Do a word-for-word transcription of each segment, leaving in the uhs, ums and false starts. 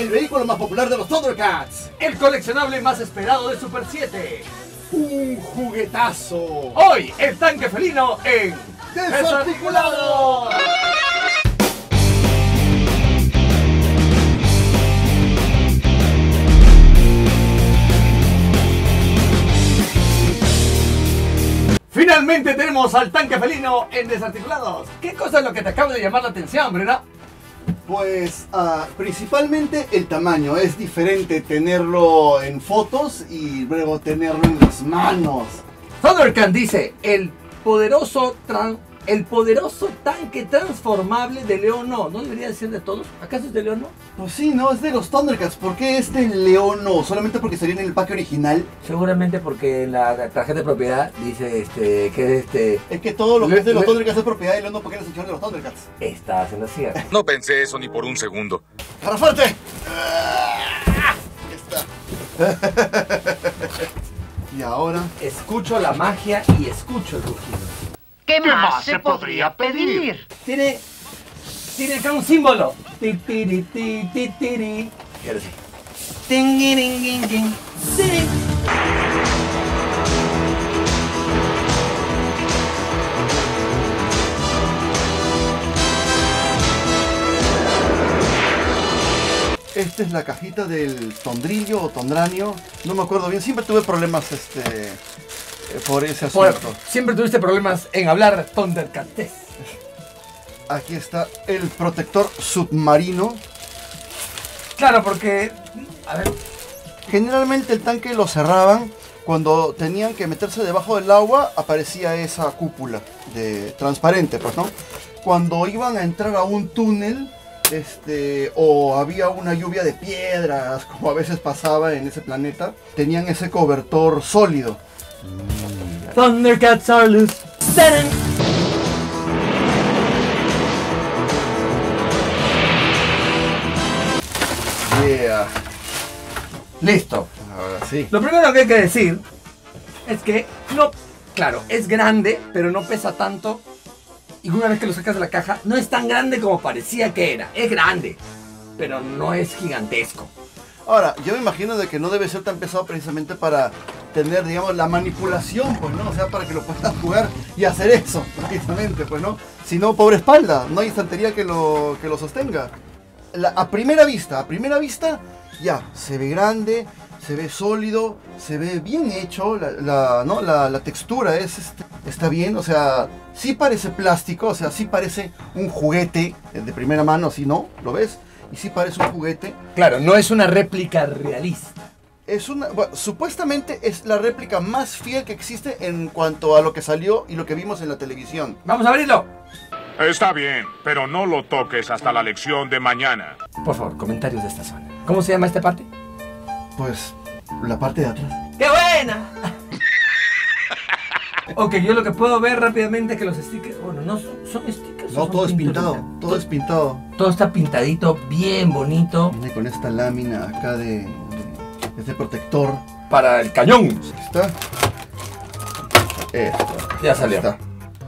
el vehículo más popular de los Thundercats. El coleccionable más esperado de Super siete. Un juguetazo. Hoy, el tanque felino en ¡Desarticulado! Finalmente tenemos al tanque felino en Desarticulados. ¿Qué cosa es lo que te acaba de llamar la atención, Brena? Pues uh, principalmente el tamaño. Es diferente tenerlo en fotos y luego tenerlo en las manos. Thundercat dice, el poderoso tran el poderoso tanque transformable de León no. ¿No debería decir de todos? ¿Acaso es de León no? Pues sí, no, es de los Thundercats. ¿Por qué es de León no? ¿Solamente porque salía en el pack original? Seguramente porque en la tarjeta de propiedad dice este que este... Es que todo lo que le, es de los le... Thundercats es propiedad de León no, porque es la sección de los Thundercats. Está haciendo cierto. No pensé eso ni por un segundo. ¡Cara fuerte! ¡Ah! Está. Y ahora... Escucho la magia y escucho el rugido. ¿Qué más se podría pedir? Tiene... Tiene acá un símbolo. Ti, tiri, ti, ti, tiri. Y ahora sí. Ting, ting, ting, ting. Sí. Esta es la cajita del tondrillo o tondranio. No me acuerdo bien. Siempre tuve problemas este, por ese asunto. Por, siempre tuviste problemas en hablar Thundercates. Aquí está el protector submarino. Claro, porque... A ver. Generalmente el tanque lo cerraban cuando tenían que meterse debajo del agua. Aparecía esa cúpula de transparente, pues, ¿no? Cuando iban a entrar a un túnel... Este, o había una lluvia de piedras, como a veces pasaba en ese planeta, tenían ese cobertor sólido. Mm. Thundercats are loose. Yeah. Listo. Ahora sí. Lo primero que hay que decir es que no, claro, es grande, pero no pesa tanto. Y una vez que lo sacas de la caja, no es tan grande como parecía que era. Es grande, pero no es gigantesco. Ahora, yo me imagino de que no debe ser tan pesado precisamente para tener, digamos, la manipulación, pues, ¿no? O sea, para que lo puedas jugar y hacer eso, precisamente, pues, ¿no? Si no, pobre espalda, no hay estantería que lo, que lo sostenga. La, a primera vista, a primera vista, ya, se ve grande, se ve sólido, se ve bien hecho, la, la, ¿no? la, la textura es, este, está bien, o sea, sí parece plástico, o sea, sí parece un juguete de primera mano, si no, ¿lo ves? Y sí parece un juguete. Claro, no es una réplica realista. Es una, bueno, supuestamente es la réplica más fiel que existe en cuanto a lo que salió y lo que vimos en la televisión. ¡Vamos a abrirlo! Está bien, pero no lo toques hasta la lección de mañana. Por favor, comentarios de esta zona. ¿Cómo se llama esta parte? Pues, la parte de atrás. ¡Qué buena! Ok, yo lo que puedo ver rápidamente es que los stickers... Bueno, no son, son stickers. No, son todo es pinturitas? pintado, todo es pintado. Todo está pintadito, bien bonito. Viene con esta lámina acá de, de este protector. Para el cañón. Aquí está. Esto. Ya salió. Está.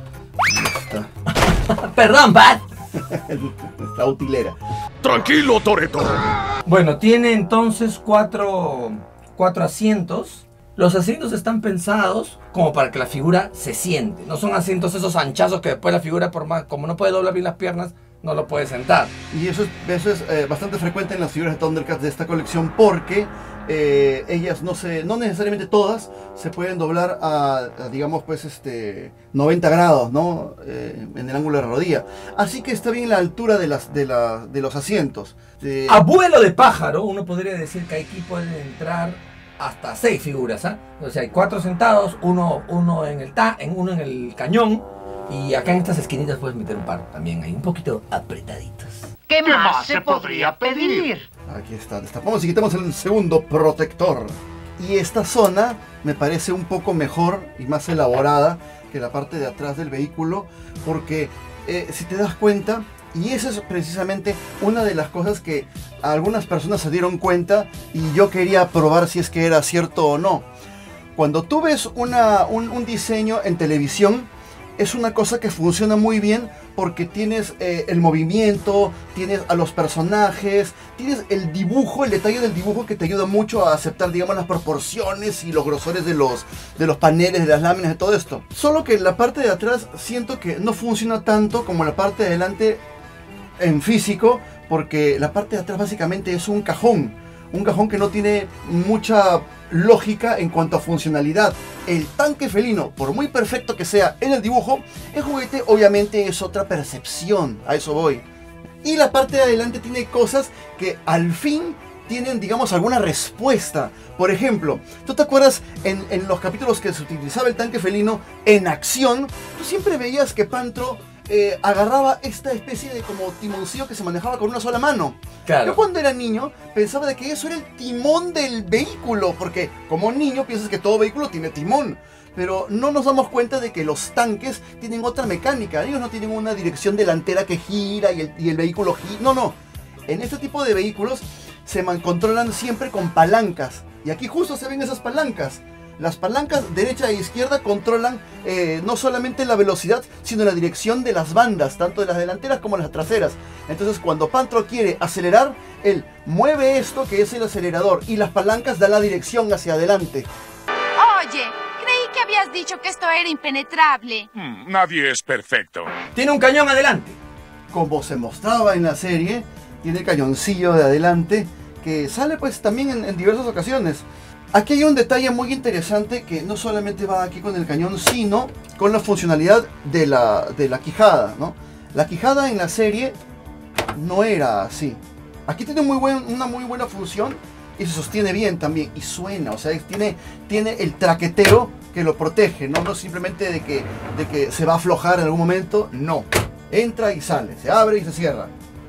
Está. Perdón, Pat. Esta utilera. Tranquilo, Toretto. Bueno, tiene entonces cuatro, cuatro asientos. Los asientos están pensados como para que la figura se siente. No son asientos esos anchazos que después la figura, por más, como no puede doblar bien las piernas, no lo puede sentar. Y eso es, eso es eh, bastante frecuente en las figuras de Thundercats de esta colección porque eh, ellas no se, no necesariamente todas se pueden doblar a, a digamos pues este noventa grados, ¿no? Eh, en el ángulo de la rodilla. Así que está bien la altura de las de la, de los asientos. Eh, Abuelo de pájaro, uno podría decir que aquí pueden entrar hasta seis figuras, ¿ah? ¿eh? O sea, hay cuatro sentados, uno, uno en el ta, en uno en el cañón. Y acá en estas esquinitas puedes meter un par también ahí, un poquito apretaditos. ¿Qué más se podría pedir? Aquí está, destapamos y quitamos el segundo protector. Y esta zona me parece un poco mejor y más elaborada que la parte de atrás del vehículo, porque eh, si te das cuenta, y esa es precisamente una de las cosas que algunas personas se dieron cuenta y yo quería probar si es que era cierto o no. Cuando tú ves una, un, un diseño en televisión, es una cosa que funciona muy bien porque tienes eh, el movimiento, tienes a los personajes, tienes el dibujo, el detalle del dibujo que te ayuda mucho a aceptar, digamos, las proporciones y los grosores de los, de los paneles, de las láminas, de todo esto. Solo que la parte de atrás siento que no funciona tanto como la parte de adelante en físico, porque la parte de atrás básicamente es un cajón. Un cajón que no tiene mucha lógica en cuanto a funcionalidad. El tanque felino, por muy perfecto que sea en el dibujo, el juguete obviamente es otra percepción, a eso voy. Y la parte de adelante tiene cosas que al fin tienen, digamos, alguna respuesta. Por ejemplo, ¿tú te acuerdas en, en los capítulos que se utilizaba el tanque felino en acción? Tú siempre veías que Pantro Eh, agarraba esta especie de como timoncillo que se manejaba con una sola mano. Claro. Yo cuando era niño pensaba de que eso era el timón del vehículo, porque como niño piensas que todo vehículo tiene timón, pero no nos damos cuenta de que los tanques tienen otra mecánica. Ellos no tienen una dirección delantera que gira y el, y el vehículo gira. No, no. En este tipo de vehículos se man controlan siempre con palancas, y aquí justo se ven esas palancas. Las palancas derecha e izquierda controlan eh, no solamente la velocidad, sino la dirección de las bandas, tanto de las delanteras como las traseras. Entonces cuando Pantro quiere acelerar, él mueve esto que es el acelerador y las palancas dan la dirección hacia adelante. Oye, creí que habías dicho que esto era impenetrable. Hmm, nadie es perfecto. Tiene un cañón adelante. Como se mostraba en la serie, tiene cañoncillo de adelante que sale pues también en, en diversas ocasiones. Aquí hay un detalle muy interesante que no solamente va aquí con el cañón, sino con la funcionalidad de la, de la quijada, ¿no? La quijada en la serie no era así. Aquí tiene muy buen, una muy buena función y se sostiene bien también y suena, o sea, tiene, tiene el traqueteo que lo protege, ¿no? No simplemente de que, de que se va a aflojar en algún momento, no. Entra y sale, se abre y se cierra.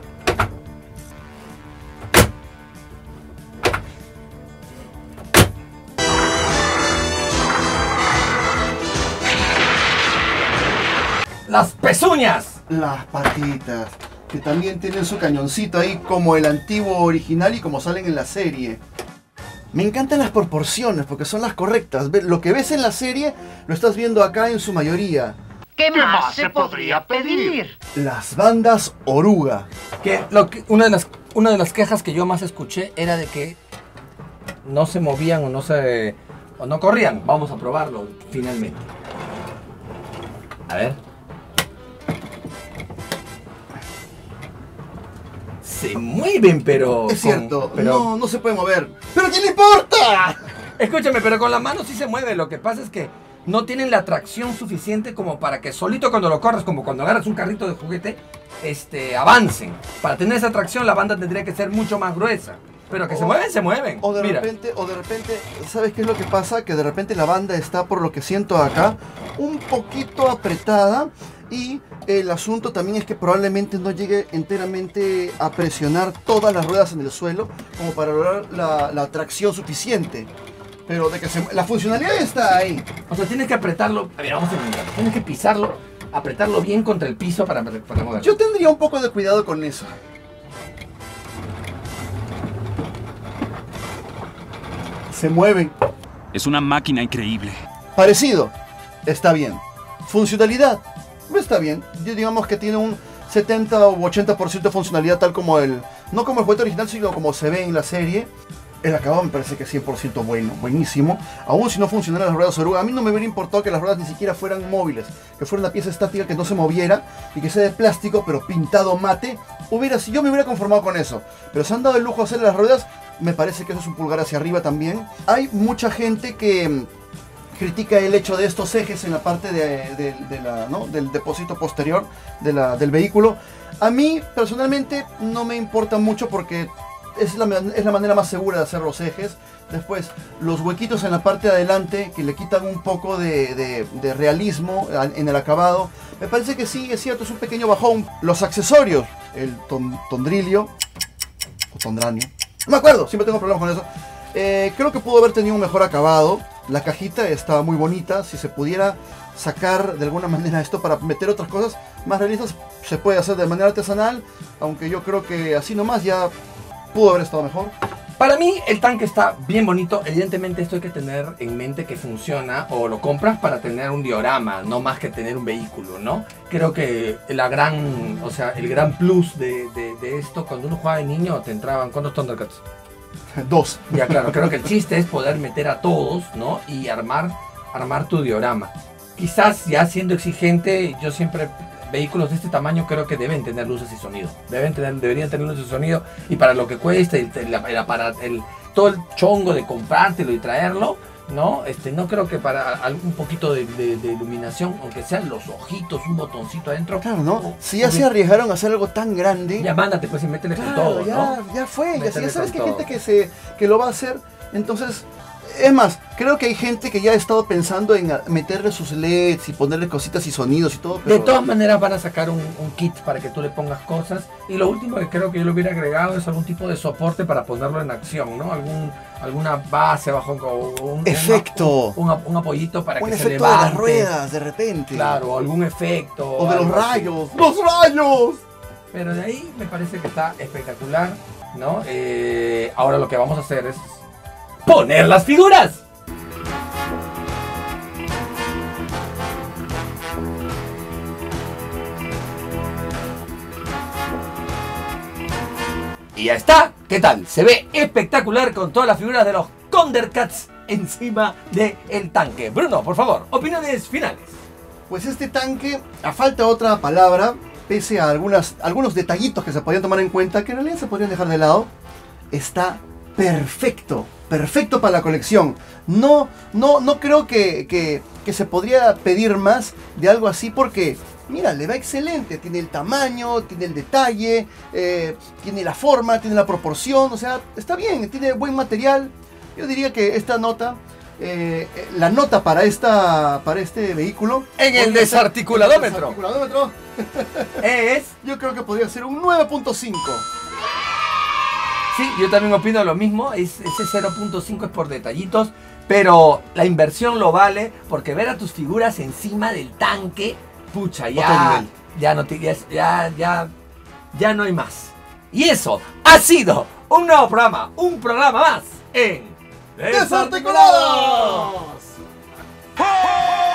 Las pezuñas. Las patitas, que también tienen su cañoncito ahí como el antiguo original y como salen en la serie. Me encantan las proporciones porque son las correctas. Lo que ves en la serie lo estás viendo acá en su mayoría. ¿Qué más se podría pedir? Las bandas oruga. Que, lo que una de las una de las quejas que yo más escuché era de que no se movían o no se o no corrían. Vamos a probarlo finalmente. A ver. Se mueven, pero... Es cierto, con, pero, no, no se puede mover. ¿Pero qué le importa? Escúchame, pero con la mano sí se mueve. Lo que pasa es que no tienen la tracción suficiente como para que solito cuando lo corres, como cuando agarras un carrito de juguete, este, avancen. Para tener esa tracción la banda tendría que ser mucho más gruesa. Pero que o, se mueven, se mueven. O de Mira. repente, o de repente, ¿sabes qué es lo que pasa? Que de repente la banda está, por lo que siento acá, un poquito apretada. Y el asunto también es que probablemente no llegue enteramente a presionar todas las ruedas en el suelo como para lograr la, la tracción suficiente. Pero de que se, la funcionalidad está ahí. O sea, tienes que apretarlo. A ver, vamos a intentar. Tienes que pisarlo, apretarlo bien contra el piso para, para moverlo. Yo tendría un poco de cuidado con eso. Se mueven. Es una máquina increíble. Parecido. Está bien. Funcionalidad. Está bien. Yo digamos que tiene un setenta o ochenta por ciento de funcionalidad tal como el... No como el juguete original, sino como se ve en la serie. El acabado me parece que es cien por ciento bueno, buenísimo. Aún si no funcionaran las ruedas oruga, a mí no me hubiera importado que las ruedas ni siquiera fueran móviles. Que fuera una pieza estática que no se moviera y que sea de plástico pero pintado mate. Hubiera, si yo me hubiera conformado con eso. Pero se han dado el lujo de hacer las ruedas, me parece que eso es un pulgar hacia arriba también. Hay mucha gente que critica el hecho de estos ejes en la parte de, de, de la, ¿no? del depósito posterior de la, del vehículo. A mí personalmente no me importa mucho porque es la, es la manera más segura de hacer los ejes. Después, los huequitos en la parte de adelante que le quitan un poco de, de, de realismo en el acabado. Me parece que sí, es cierto, es un pequeño bajón. Los accesorios, el ton, tondrilio o tondranio, no me acuerdo, siempre tengo problemas con eso. Eh, creo que pudo haber tenido un mejor acabado. La cajita estaba muy bonita. Si se pudiera sacar de alguna manera esto para meter otras cosas más realistas, se puede hacer de manera artesanal. Aunque yo creo que así nomás ya pudo haber estado mejor. Para mí el tanque está bien bonito. Evidentemente esto hay que tener en mente que funciona o lo compras para tener un diorama, no más que tener un vehículo, ¿no? Creo que la gran, o sea, el gran plus de, de, de esto, cuando uno jugaba de niño te entraban, ¿cuántos Thundercats? Dos. Ya claro, creo que el chiste es poder meter a todos, ¿no? Y armar, armar tu diorama. Quizás ya siendo exigente, yo siempre... Vehículos de este tamaño creo que deben tener luces y sonido. Deben tener, deberían tener luces y sonido. Y para lo que cuesta, el, el, el, aparato, el, todo el chongo de comprártelo y traerlo, ¿no? Este, no creo que para algún poquito de, de, de iluminación, aunque sean los ojitos, un botoncito adentro. Claro, ¿no? Si ya se arriesgaron a hacer algo tan grande. Ya mándate pues y métele con claro, todo, ya, ¿no? ya fue. Ya, Métele ya sabes que hay con gente todo. que, se, que lo va a hacer. Entonces... Es más, creo que hay gente que ya ha estado pensando en meterle sus L E Ds y ponerle cositas y sonidos y todo. Pero... De todas maneras van a sacar un, un kit para que tú le pongas cosas. Y lo último que creo que yo le hubiera agregado es algún tipo de soporte para ponerlo en acción, ¿no? Algún, alguna base abajo, o un efecto. Un, un, un apoyito para un que se efecto levante. de las ruedas, de repente. Claro, algún efecto. O de los algo así. rayos. ¡Los rayos! Pero de ahí me parece que está espectacular, ¿no? Eh, ahora lo que vamos a hacer es poner las figuras. Y ya está. ¿Qué tal? Se ve espectacular con todas las figuras de los Thundercats encima del tanque. Bruno, por favor, opiniones finales. Pues este tanque, a falta de otra palabra, pese a algunas, algunos detallitos que se podrían tomar en cuenta, que en realidad se podrían dejar de lado, está perfecto. Perfecto para la colección. No, no, no creo que, que, que se podría pedir más de algo así porque... Mira, le va excelente, tiene el tamaño, tiene el detalle, eh, tiene la forma, tiene la proporción, o sea, está bien, tiene buen material. Yo diría que esta nota, eh, la nota para, esta, para este vehículo... En el desarticuladómetro. desarticuladómetro Es... Yo creo que podría ser un nueve punto cinco. Sí, yo también opino lo mismo, es, ese cero punto cinco es por detallitos, pero la inversión lo vale porque ver a tus figuras encima del tanque... Pucha, ya, ya no te, ya, ya, ya, ya no hay más. Y eso ha sido un nuevo programa, un programa más en ¡Desarticulados!